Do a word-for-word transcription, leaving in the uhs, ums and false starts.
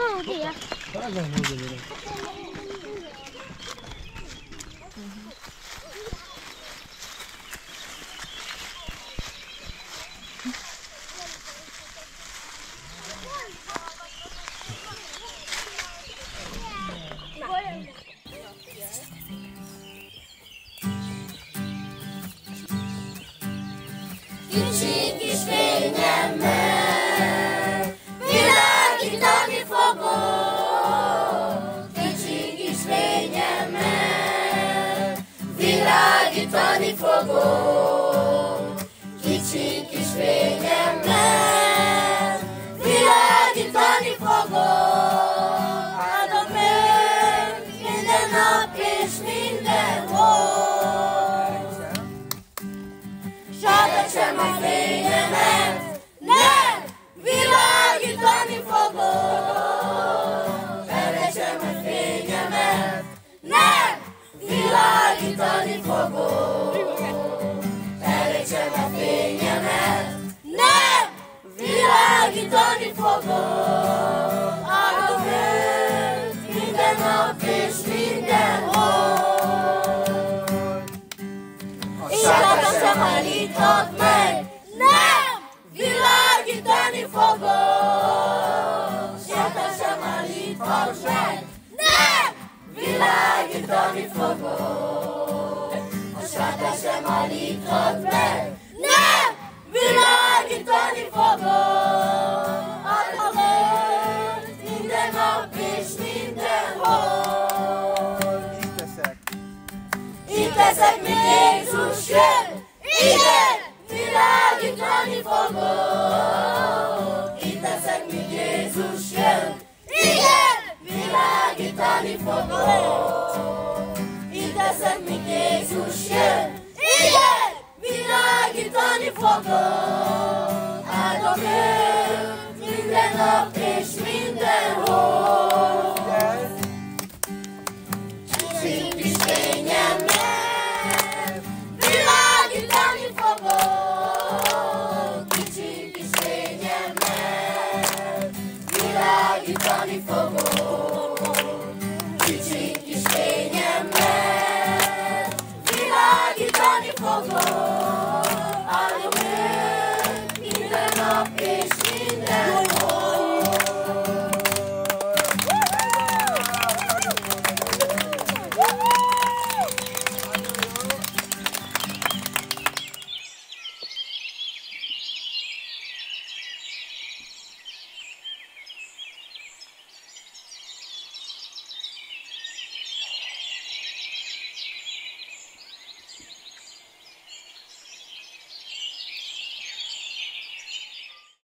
Dia. Kicsi kis fényemmel világítani fogok. Kicsi kis fényemmel világítani fogok. Kicsi kis fényemmel világítani fogok. Áldom őt minden nap és mindenhol. Sem a fényemet, nem, világítani fogok. Felejtsem a fényemet, nem, világítani fogok. Felejtsem a fényemet, nem, világítani fogok. Áldom őt minden nap és mindenhol. Sátán sem állíthat meg, nem, világítani fogok. Sátán sem állíthat meg, nem, világítani fogok. A sátán sem állíthat meg, nem, világítani fogok. Áldom őt minden nap és mindenhol. Itt leszek. Itt leszek, még Jézus jön. Igen, világítani fogok. Itt leszek, míg Jézus jön. Igen, világítani fogok. Itt leszek, míg Jézus jön. Igen, világítani fogok.